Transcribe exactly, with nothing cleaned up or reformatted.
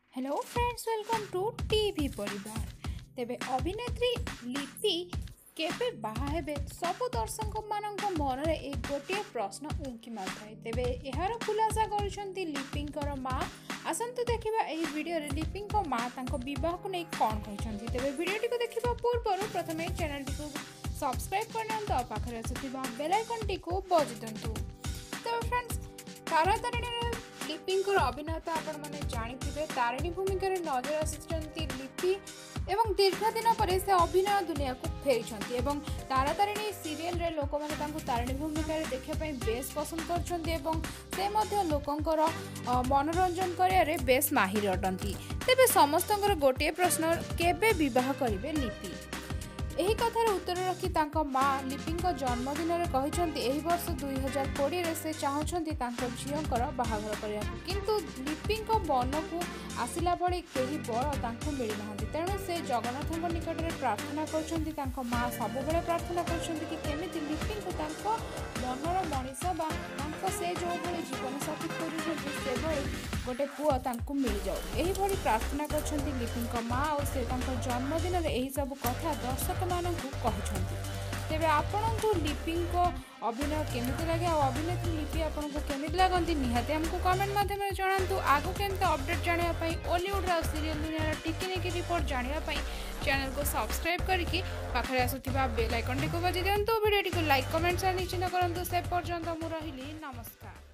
Hello friends, welcome to TV परिवार। तेबे अभिनेत्री लिपि केबे बाहा हेबे सब दर्शक मानक मन रे एक गोटे प्रश्न उंकी मारथाय। तेबे एहार खुलासा करिसंती लिपिंकर माँ। आसंतु देखिबा एही वीडियो रे लिपिंक माँ तांको विवाह को नै कोन कहिसंती। तेबे वीडियो टिको देखिबा पूर्व प्रथमे चैनल टिको सब्सक्राइब करनियंतु आ पाखरे आसुथिबा बेल आइकन टिको बजि दियंतु। तेबे फ्रेंड्स, तारातारिणी लिपिंकर अभिनेता आपण माने जानिथिबे। तारिणी भूमिका नजर आसिछंती लिपि एवं दीर्घ दिन पर से अभिनय दुनिया को फेरी एवं तारातारिणी सीरियल रे लोक माने तांको तारिणी भूमिका देखा बेस पसंद करछंती एवं से मध्य लोकंकर मनोरंजन करिया बेस माहिर अटंती। तेबे समस्तंकर गोटे प्रश्न, केबे विवाह करिवे लिपि? एही कथार उत्तर रखी तांको माँ लिपिंक जन्मदिन रे कहिसंती एही वर्ष दुई हजार कोड़े रे से चाहुछंती तांको झियंकर बाहाघर करिया, किंतु लिपिंक मन को आसिला भली केही बर तांको मिली नाहंती। तेणु से जगन्नाथଙ୍କ निकट रे प्रार्थना करछंती। तांको माँ सब बेले प्रार्थना करछंती कि केमिति लिपिंक तांको मनर मनीष बा तांको से जो भली जीवन साथी खोजुछंती से भली गोटे पुआ तांको मिल जाऊ। एही भली प्रार्थना करछंती लिपिंक माँ और से तांको जन्मदिन रे एही सब कथा दर्शक मानकु कहिसंती। तेबे आपनको लिपिंक अभिनय केमिति लगे और अभिनेत्री लिपि आपनको केमिति लागंती निहाते हमको कमेंट माध्यम रे जणांतु। आगु केमते अपडेट जानिया पई बॉलीवुड रा सीरियल दुनिया टिकी निकी रिपोर्ट जानिया पई चैनल को सब्सक्राइब करके पाखरे आसुथिबा बेल आइकन टिको बजि दियंतु। वीडियो टिको लाइक कमेंट शेयर निश्चित करंतु। से पर्यंत मु रहिली, नमस्कार।